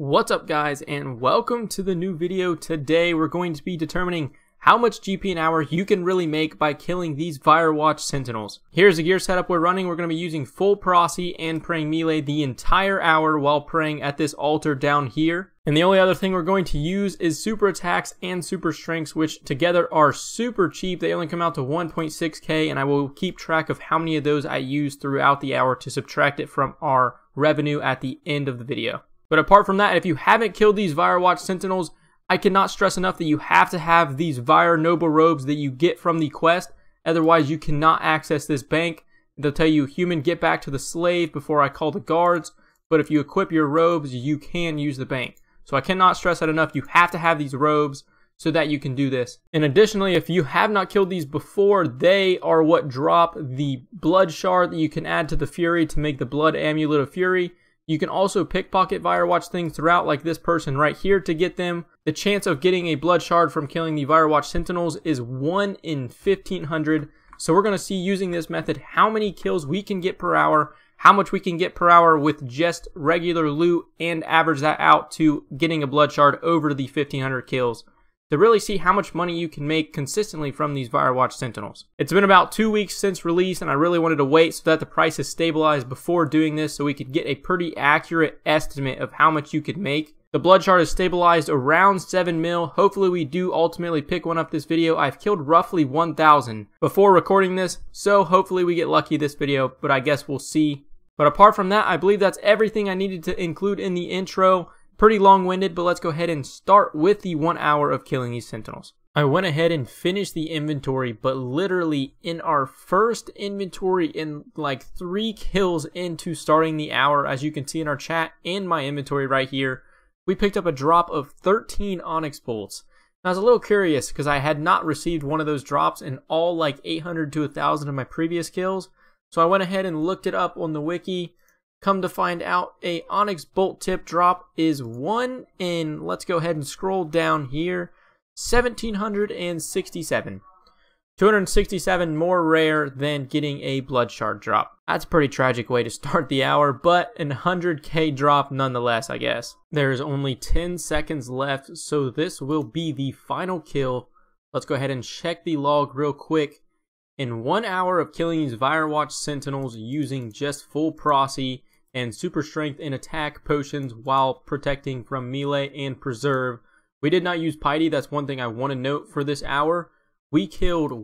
What's up guys, and welcome to the new video. Today we're going to be determining how much GP an hour you can really make by killing these Vyrewatch Sentinels. Here's the gear setup we're running. We're going to be using full Prosy and praying melee the entire hour while praying at this altar down here. And the only other thing we're going to use is super attacks and super strengths, which together are super cheap. They only come out to 1.6k, and I will keep track of how many of those I use throughout the hour to subtract it from our revenue at the end of the video. But apart from that, if you haven't killed these Vyrewatch Sentinels, I cannot stress enough that you have to have these Vyre Noble robes that you get from the quest. Otherwise, you cannot access this bank. They'll tell you, human, get back to the slave before I call the guards. But if you equip your robes, you can use the bank. So I cannot stress that enough. You have to have these robes so that you can do this. And additionally, if you have not killed these before, they are what drop the blood shard that you can add to the Fury to make the blood amulet of Fury. You can also pickpocket Vyrewatch things throughout, like this person right here, to get them. The chance of getting a blood shard from killing the Vyrewatch Sentinels is 1 in 1500. So we're going to see, using this method, how many kills we can get per hour, how much we can get per hour with just regular loot, and average that out to getting a blood shard over the 1500 kills, to really see how much money you can make consistently from these Vyrewatch Sentinels. It's been about 2 weeks since release, and I really wanted to wait so that the price is stabilized before doing this, so we could get a pretty accurate estimate of how much you could make. The blood shard is stabilized around 7 mil. Hopefully we do ultimately pick one up this video. I've killed roughly 1,000 before recording this, so hopefully we get lucky this video, but I guess we'll see. But apart from that, I believe that's everything I needed to include in the intro. Pretty long-winded, but let's go ahead and start with the 1 hour of killing these Sentinels. I went ahead and finished the inventory, but literally in our first inventory, in like 3 kills into starting the hour, as you can see in our chat and my inventory right here, we picked up a drop of 13 Onyx bolts. And I was a little curious because I had not received one of those drops in all like 800 to 1,000 of my previous kills. So I went ahead and looked it up on the wiki. Come to find out, a Onyx bolt tip drop is 1 in, let's go ahead and scroll down here, 1767. 267 more rare than getting a blood shard drop. That's a pretty tragic way to start the hour, but an 100k drop nonetheless, I guess. There's only 10 seconds left, so this will be the final kill. Let's go ahead and check the log real quick. In 1 hour of killing these Vyrewatch Sentinels using just full Prosy and super strength and attack potions while protecting from melee and preserve, we did not use piety. That's one thing I want to note for this hour. We killed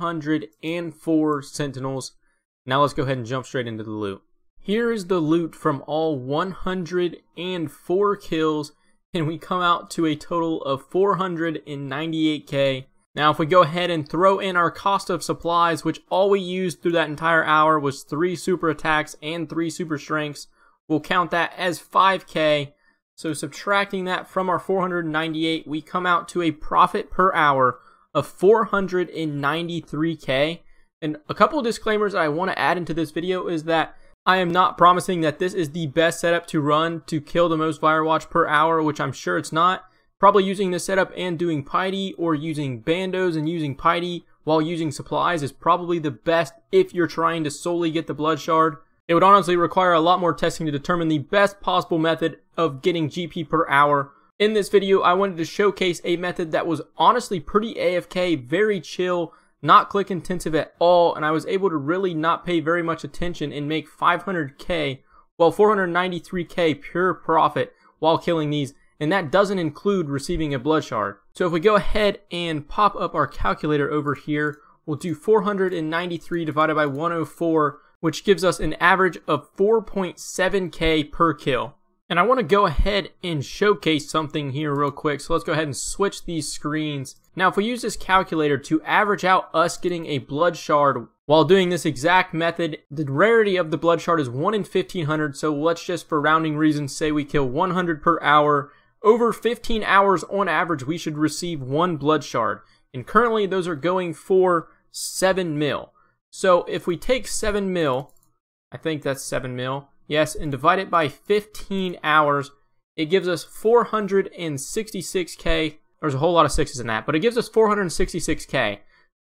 104 Sentinels. Now let's go ahead and jump straight into the loot. Here is the loot from all 104 kills, and we come out to a total of 498k. Now if we go ahead and throw in our cost of supplies, which all we used through that entire hour was 3 super attacks and 3 super strengths, we'll count that as 5k. So subtracting that from our 498, we come out to a profit per hour of 493k. And a couple of disclaimers that I want to add into this video is that I am not promising that this is the best setup to run to kill the most Vyrewatch per hour, which I'm sure it's not. Probably using this setup and doing piety, or using bandos and using piety while using supplies, is probably the best if you're trying to solely get the blood shard. It would honestly require a lot more testing to determine the best possible method of getting GP per hour. In this video, I wanted to showcase a method that was honestly pretty AFK, very chill, not click intensive at all, and I was able to really not pay very much attention and make 500k, well 493k pure profit while killing these. And that doesn't include receiving a blood shard. So if we go ahead and pop up our calculator over here, we'll do 493 divided by 104, which gives us an average of 4.7k per kill. And I want to go ahead and showcase something here real quick. So let's go ahead and switch these screens. Now if we use this calculator to average out us getting a blood shard while doing this exact method, the rarity of the blood shard is 1 in 1500. So let's just, for rounding reasons, say we kill 100 per hour. Over 15 hours on average, we should receive 1 blood shard. And currently, those are going for 7 mil. So if we take 7 mil, I think that's 7 mil, yes, and divide it by 15 hours, it gives us 466k. There's a whole lot of 6s in that, but it gives us 466k.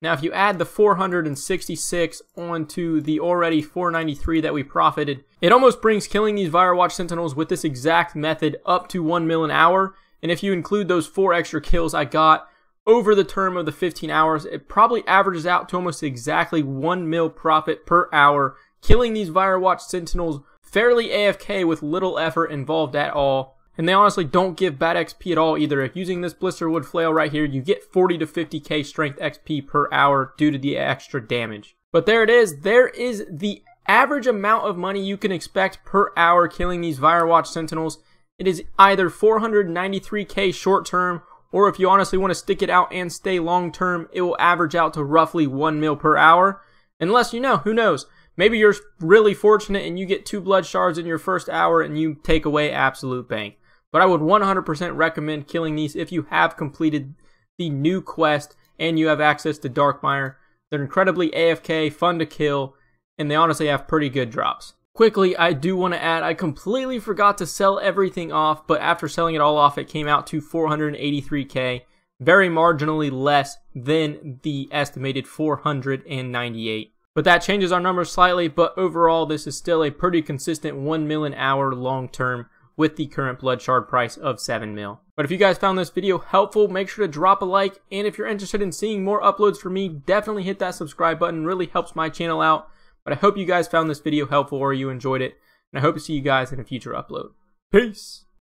Now if you add the 466 onto the already 493 that we profited, it almost brings killing these Vyrewatch Sentinels with this exact method up to 1 mil an hour. And if you include those 4 extra kills I got over the term of the 15 hours, it probably averages out to almost exactly 1 mil profit per hour, killing these Vyrewatch Sentinels fairly AFK with little effort involved at all. And they honestly don't give bad XP at all either. If using this Blisterwood Flail right here, you get 40 to 50k strength XP per hour due to the extra damage. But there it is. There is the average amount of money you can expect per hour killing these Vyrewatch Sentinels. It is either 493k short term, or if you honestly want to stick it out and stay long term, it will average out to roughly 1 mil per hour. Unless, who knows? Maybe you're really fortunate and you get 2 blood shards in your first hour and you take away absolute bank. But I would 100% recommend killing these if you have completed the new quest and you have access to Darkmire. They're incredibly AFK, fun to kill, and they honestly have pretty good drops. Quickly, I do want to add, I completely forgot to sell everything off, but after selling it all off, it came out to 483k, very marginally less than the estimated 498. But that changes our numbers slightly, but overall, this is still a pretty consistent 1 mil an hour long term with the current blood shard price of 7 mil. But if you guys found this video helpful, make sure to drop a like, and if you're interested in seeing more uploads from me, definitely hit that subscribe button. It really helps my channel out. But I hope you guys found this video helpful or you enjoyed it, and I hope to see you guys in a future upload. Peace!